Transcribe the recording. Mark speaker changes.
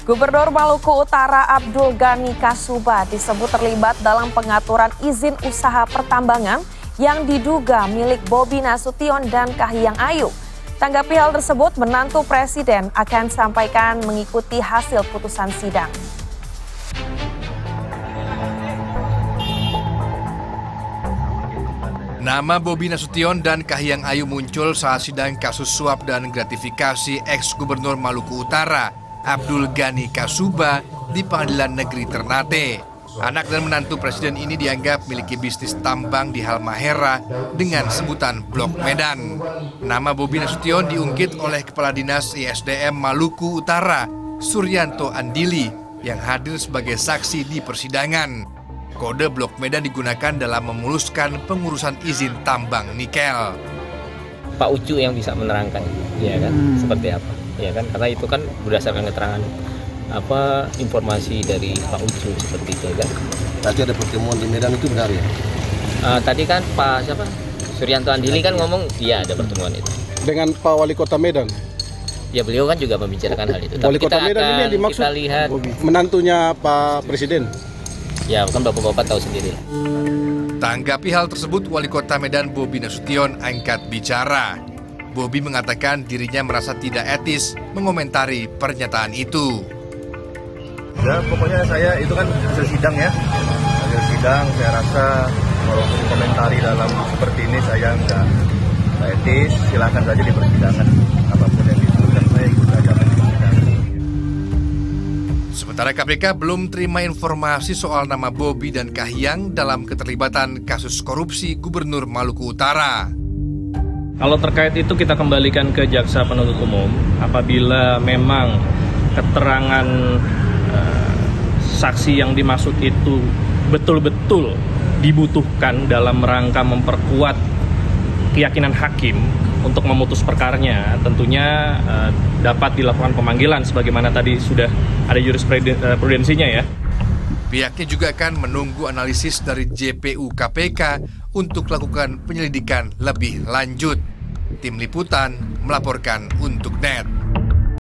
Speaker 1: Gubernur Maluku Utara Abdul Ghani Kasuba disebut terlibat dalam pengaturan izin usaha pertambangan yang diduga milik Bobi Nasution dan Kahiyang Ayu. Tanggapi hal tersebut, menantu Presiden akan sampaikan mengikuti hasil putusan sidang.
Speaker 2: Nama Bobi Nasution dan Kahiyang Ayu muncul saat sidang kasus suap dan gratifikasi ex-gubernur Maluku Utara Abdul Ghani Kasuba di Pengadilan Negeri Ternate. Anak dan menantu presiden ini dianggap memiliki bisnis tambang di Halmahera dengan sebutan Blok Medan. Nama Bobi Nasution diungkit oleh Kepala Dinas ISDM Maluku Utara, Suryanto Andili, yang hadir sebagai saksi di persidangan. Kode Blok Medan digunakan dalam memuluskan pengurusan izin tambang nikel.
Speaker 3: Pak Ucu yang bisa menerangkan, ya kan, seperti apa, ya kan, karena itu kan berdasarkan keterangan informasi dari Pak Ucu seperti itu, kan.
Speaker 4: Tadi ada pertemuan di Medan, itu benar ya?
Speaker 3: Tadi kan Pak Suryanto Andili kan ngomong, iya ada pertemuan itu.
Speaker 4: Dengan Pak Wali Kota Medan?
Speaker 3: Ya beliau kan juga membicarakan hal itu.
Speaker 4: Wali Kota Medan ini yang dimaksud
Speaker 3: kita lihat
Speaker 4: menantunya Pak Presiden?
Speaker 3: Ya kan bapak-bapak tahu sendiri.
Speaker 2: Tanggapi hal tersebut, Wali Kota Medan Bobi Nasution angkat bicara. Bobi mengatakan dirinya merasa tidak etis mengomentari pernyataan itu.
Speaker 5: Ya pokoknya saya itu kan hasil sidang ya. Hasil sidang saya rasa walaupun komentari dalam seperti ini saya nggak etis, silakan saja di persidangan. Apapun yang disebutkan saya ikut saja di persidangan.
Speaker 2: Sementara KPK belum terima informasi soal nama Bobi dan Kahiyang dalam keterlibatan kasus korupsi Gubernur Maluku Utara.
Speaker 6: Kalau terkait itu kita kembalikan ke jaksa penuntut umum apabila memang keterangan saksi yang dimaksud itu betul-betul dibutuhkan dalam rangka memperkuat keyakinan hakim untuk memutus perkaranya, tentunya dapat dilakukan pemanggilan sebagaimana tadi sudah ada jurisprudensinya ya.
Speaker 2: Pihaknya juga akan menunggu analisis dari JPU KPK untuk lakukan penyelidikan lebih lanjut. Tim Liputan melaporkan untuk NET.